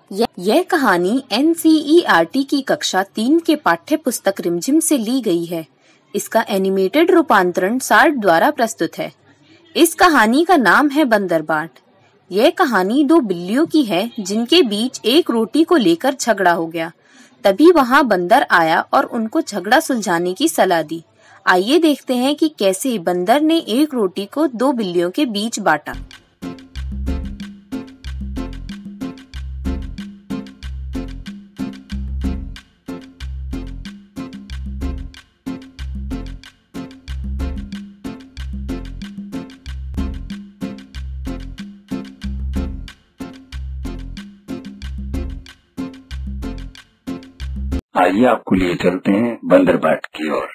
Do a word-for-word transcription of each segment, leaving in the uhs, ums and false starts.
यह, यह कहानी N C E R T की कक्षा तीन के पाठ्य पुस्तक रिमझिम से ली गई है। इसका एनिमेटेड रूपांतरण सार्ट द्वारा प्रस्तुत है। इस कहानी का नाम है बंदरबाट। यह कहानी दो बिल्लियों की है जिनके बीच एक रोटी को लेकर झगड़ा हो गया। तभी वहां बंदर आया और उनको झगड़ा सुलझाने की सलाह दी। आइए देखते हैं कि कैसे बंदर ने एक रोटी को दो बिल्लियों के बीच बांटा। आइए आपको लिए चलते हैं बंदरबाट की ओर।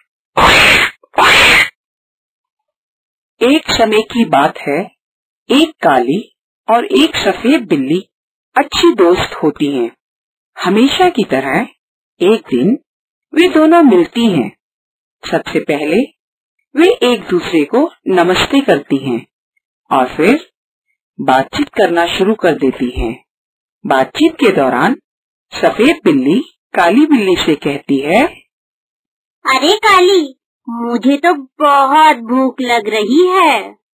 एक समय की बात है, एक काली और एक सफेद बिल्ली अच्छी दोस्त होती हैं। हमेशा की तरह एक दिन वे दोनों मिलती हैं। सबसे पहले वे एक दूसरे को नमस्ते करती हैं और फिर बातचीत करना शुरू कर देती हैं। बातचीत के दौरान सफेद बिल्ली काली बिल्ली से कहती है, अरे काली, मुझे तो बहुत भूख लग रही है।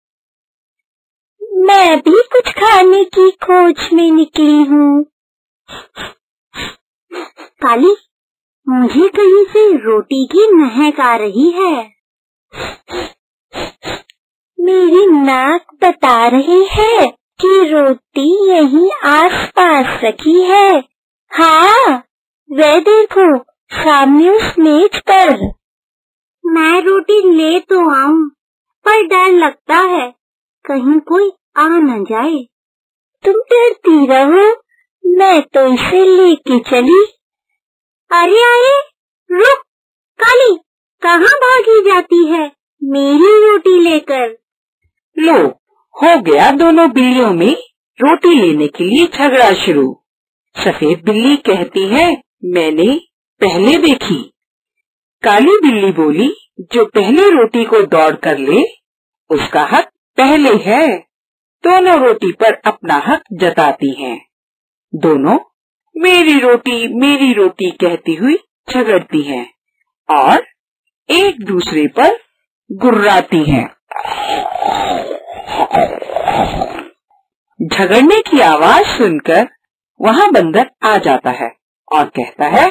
मैं भी कुछ खाने की खोज में निकली हूँ। काली, मुझे कहीं से रोटी की महक आ रही है। मेरी नाक बता रही है कि रोटी यहीं आसपास रखी है। हाँ, वे देखो सामने उस मेज पर। मैं रोटी ले तो आऊं, पर डर लगता है कहीं कोई आ न जाए। तुम डरती रहो, मैं तो इसे लेके चली। अरे अरे रुक काली, कहाँ भागी जाती है मेरी रोटी लेकर? लो, हो गया दोनों बिल्लियों में रोटी लेने के लिए झगड़ा शुरू। सफेद बिल्ली कहती है, मैंने पहले देखी। काली बिल्ली बोली, जो पहले रोटी को दौड़ कर ले उसका हक पहले है। दोनों रोटी पर अपना हक जताती हैं। दोनों मेरी रोटी मेरी रोटी कहती हुई झगड़ती हैं और एक दूसरे पर गुर्राती हैं। झगड़ने की आवाज सुनकर वहाँ बंदर आ जाता है और कहता है,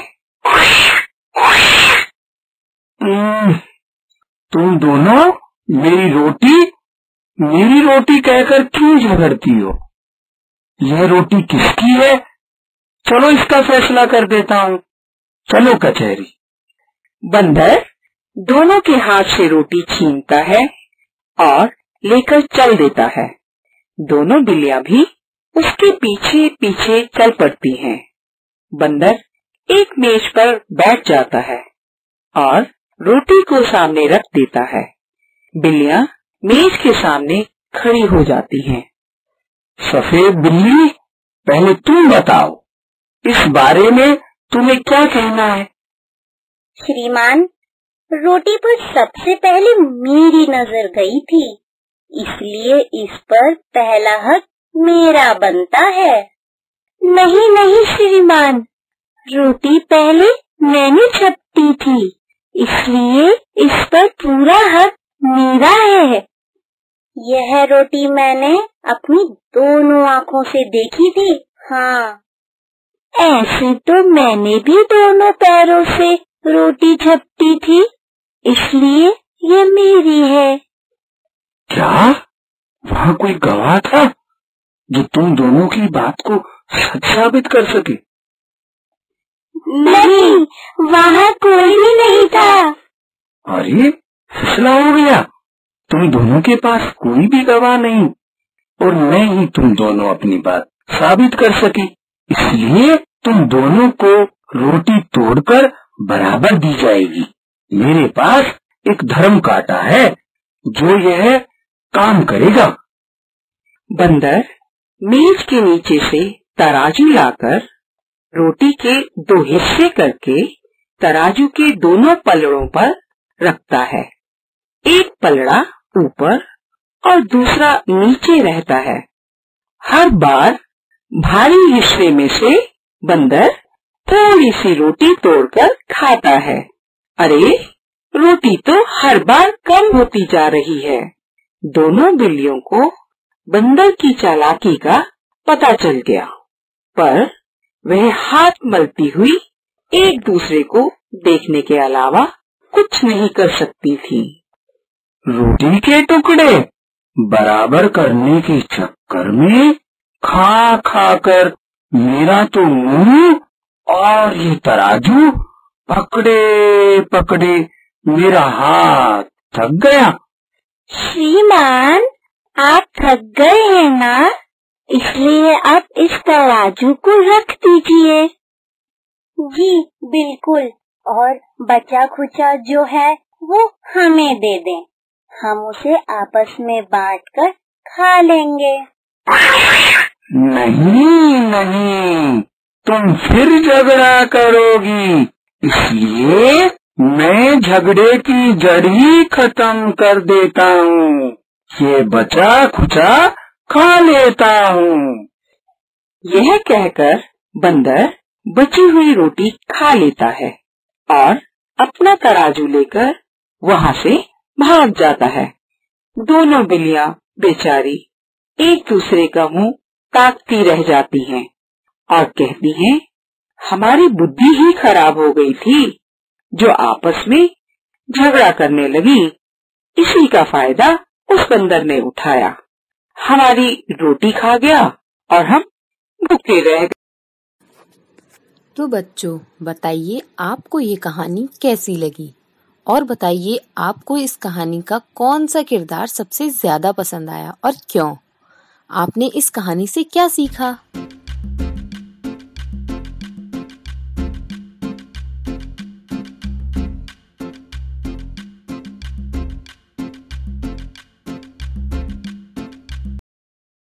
तुम दोनों मेरी रोटी मेरी रोटी कहकर क्यों झगड़ती हो? यह रोटी किसकी है? चलो इसका फैसला कर देता हूँ। चलो कचहरी। बंदर दोनों के हाथ से रोटी छीनता है और लेकर चल देता है। दोनों बिल्लियां भी उसके पीछे पीछे चल पड़ती हैं। बंदर एक मेज पर बैठ जाता है और रोटी को सामने रख देता है। बिल्लियां मेज के सामने खड़ी हो जाती हैं। सफेद बिल्ली, पहले तुम बताओ, इस बारे में तुम्हें क्या कहना है? श्रीमान, रोटी पर सबसे पहले मेरी नजर गई थी, इसलिए इस पर पहला हक मेरा बनता है। नहीं नहीं श्रीमान, रोटी पहले मैंने छपटी थी, इसलिए इस पर पूरा हक मेरा है। यह रोटी मैंने अपनी दोनों आँखों से देखी थी। हाँ, ऐसे तो मैंने भी दोनों पैरों से रोटी छपटी थी, इसलिए ये मेरी है। क्या वहाँ कोई गवाह था जो तुम दोनों की बात को सच साबित कर सके? नहीं, वहाँ कोई भी नहीं था। अरे, फैसला हो गया। तुम दोनों के पास कोई भी गवाह नहीं और मैं ही तुम दोनों अपनी बात साबित कर सकी। इसलिए तुम दोनों को रोटी तोड़कर बराबर दी जाएगी। मेरे पास एक धर्म कांटा है जो यह काम करेगा। बंदर मेज के नीचे से तराजू लाकर रोटी के दो हिस्से करके तराजू के दोनों पलड़ों पर रखता है। एक पलड़ा ऊपर और दूसरा नीचे रहता है। हर बार भारी हिस्से में से बंदर थोड़ी सी रोटी तोड़कर खाता है। अरे, रोटी तो हर बार कम होती जा रही है। दोनों बिल्लियों को बंदर की चालाकी का पता चल गया, पर वह हाथ मलती हुई एक दूसरे को देखने के अलावा कुछ नहीं कर सकती थी। रोटी के टुकड़े बराबर करने के चक्कर में खा खा कर मेरा तो मुंह और ये तराजू पकड़े पकड़े मेरा हाथ थक गया। श्रीमान, आप थक गए हैं ना, इसलिए आप इस तराजू को रख दीजिए। जी बिल्कुल, और बचा खुचा जो है वो हमें दे दें, हम उसे आपस में बांटकर खा लेंगे। नहीं नहीं, तुम फिर झगड़ा करोगी, इसलिए मैं झगड़े की जड़ ही खत्म कर देता हूँ। ये बचा खुचा खा लेता हूँ। यह कहकर बंदर बची हुई रोटी खा लेता है और अपना तराजू लेकर वहाँ से भाग जाता है। दोनों बिल्लियाँ बेचारी एक दूसरे का मुंह ताकती रह जाती हैं और कहती हैं, हमारी बुद्धि ही खराब हो गई थी, जो आपस में झगड़ा करने लगी। इसी का फायदा उस बंदर ने उठाया, हमारी रोटी खा गया और हम भूखे रह गए। तो बच्चों, बताइए आपको ये कहानी कैसी लगी, और बताइए आपको इस कहानी का कौन सा किरदार सबसे ज्यादा पसंद आया और क्यों? आपने इस कहानी से क्या सीखा?